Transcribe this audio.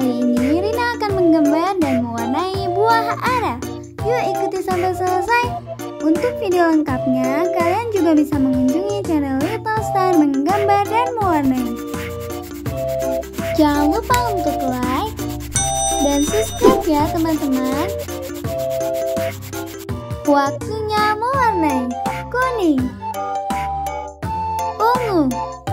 Kali ini Rina akan menggambar dan mewarnai buah ara. Yuk ikuti sampai selesai. Untuk video lengkapnya, kalian juga bisa mengunjungi channel Little Star Menggambar dan Mewarnai. Jangan lupa untuk like dan subscribe ya teman-teman. Waktunya mewarnai. Kuning, ungu,